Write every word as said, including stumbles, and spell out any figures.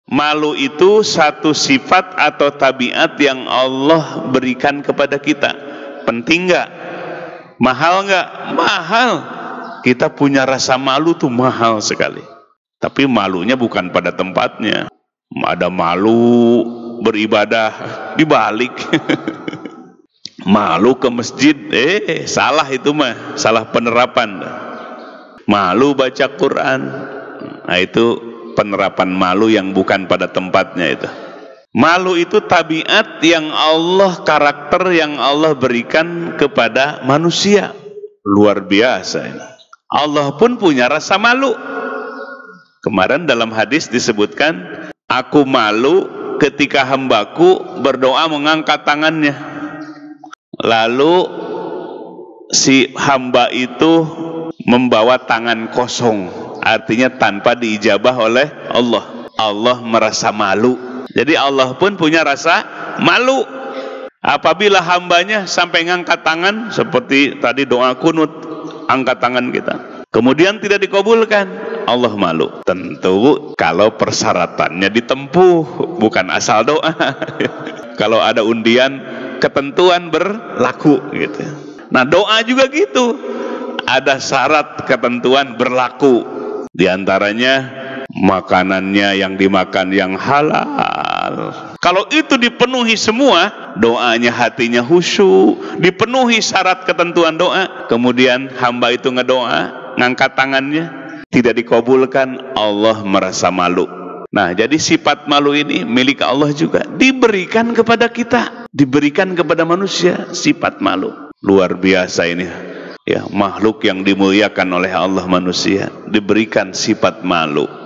Malu itu satu sifat atau tabiat yang Allah berikan kepada kita. Penting nggak? Mahal nggak? Mahal. Kita punya rasa malu tuh mahal sekali. Tapi malunya bukan pada tempatnya. Ada malu beribadah dibalik. Malu ke masjid, eh salah itu mah, salah penerapan. Malu baca Quran, nah itu penerapan malu yang bukan pada tempatnya itu. Malu itu tabiat yang Allah, karakter yang Allah berikan kepada manusia. Luar biasa ini. Allah pun punya rasa malu. Kemarin dalam hadis disebutkan, aku malu ketika hambaku berdoa mengangkat tangannya. Lalu si hamba itu membawa tangan kosong, artinya tanpa diijabah oleh Allah. Allah merasa malu. Jadi Allah pun punya rasa malu apabila hambanya sampai ngangkat tangan, seperti tadi doa kunut, angkat tangan kita, kemudian tidak dikabulkan, Allah malu. Tentu kalau persyaratannya ditempuh, bukan asal doa. Kalau ada undian, ketentuan berlaku gitu. Nah doa juga gitu, ada syarat ketentuan berlaku. Di antaranya makanannya yang dimakan yang halal. Kalau itu dipenuhi semua, doanya hatinya khusyuk, dipenuhi syarat ketentuan doa, kemudian hamba itu ngedoa, ngangkat tangannya, tidak dikabulkan, Allah merasa malu. Nah, jadi sifat malu ini milik Allah juga, diberikan kepada kita, diberikan kepada manusia, sifat malu. Luar biasa ini. Ya, makhluk yang dimuliakan oleh Allah, manusia, diberikan sifat malu.